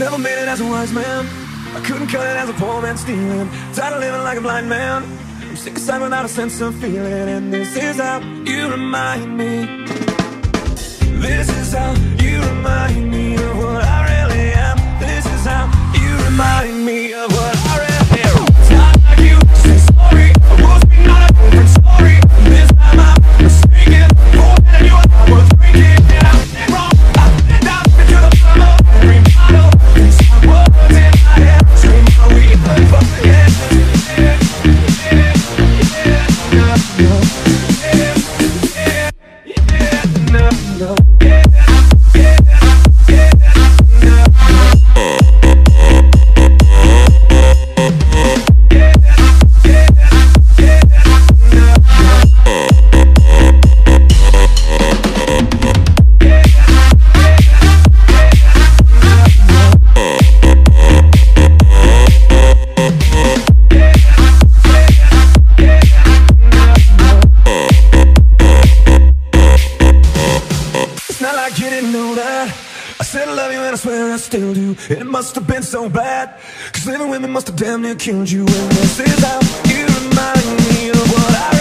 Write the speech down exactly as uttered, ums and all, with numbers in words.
Never made it as a wise man, I couldn't cut it as a poor man stealing. Tired of living like a blind man, I'm sick aside without a sense of feeling. And this is how you remind me, this is how you remind me of what I really am. This is how you remind me of what I really am. It's not like you to say sorry, I was being not a different story. This time I'm mistaken, more than you and I were drinking. And I'm dead wrong, I've been down into the bottom of every bottle. These are words in my head, scream how we live up again. Yeah, yeah, yeah, no, no. Yeah, yeah, yeah, no, no. Still do, it must have been so bad, cause living with me must have damn near killed you. And this is how you remind me of what I